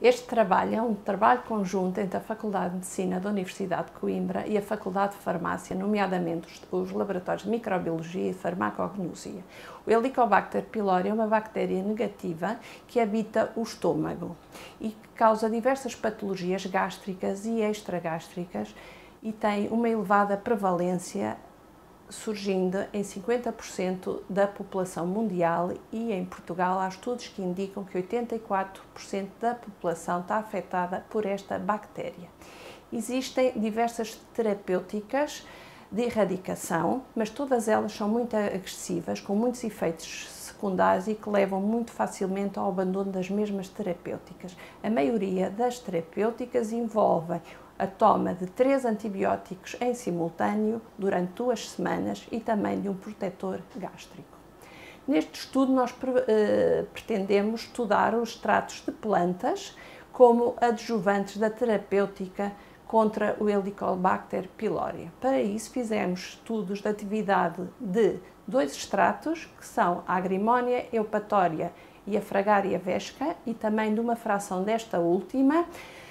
Este trabalho é um trabalho conjunto entre a Faculdade de Medicina da Universidade de Coimbra e a Faculdade de Farmácia, nomeadamente os laboratórios de Microbiologia e Farmacognosia. O Helicobacter pylori é uma bactéria negativa que habita o estômago e que causa diversas patologias gástricas e extragástricas e tem uma elevada prevalência, surgindo em 50% da população mundial, e em Portugal há estudos que indicam que 84% da população está afetada por esta bactéria. Existem diversas terapêuticas de erradicação, mas todas elas são muito agressivas, com muitos efeitos secundários e que levam muito facilmente ao abandono das mesmas terapêuticas. A maioria das terapêuticas envolvem a toma de 3 antibióticos em simultâneo durante 2 semanas e também de um protetor gástrico. Neste estudo nós pretendemos estudar os extratos de plantas como adjuvantes da terapêutica contra o Helicobacter pylori. Para isso fizemos estudos de atividade de 2 extratos, que são a Agrimónia eupatória e a Fragaria vesca, e também de uma fração desta última,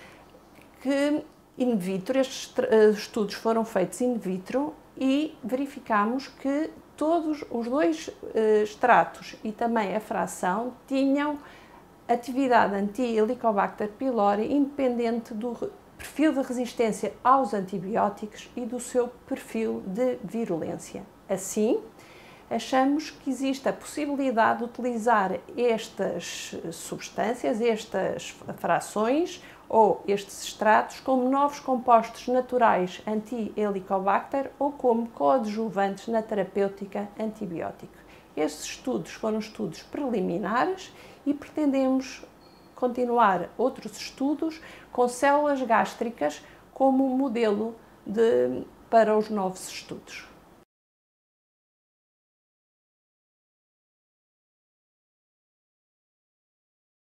que in vitro, estes estudos foram feitos in vitro e verificamos que todos os 2 extratos e também a fração tinham atividade anti-Helicobacter pylori independente do perfil de resistência aos antibióticos e do seu perfil de virulência. Assim, achamos que existe a possibilidade de utilizar estas substâncias, estas frações ou estes extratos como novos compostos naturais anti-Helicobacter ou como coadjuvantes na terapêutica antibiótica. Estes estudos foram estudos preliminares e pretendemos continuar outros estudos com células gástricas como modelo para os novos estudos.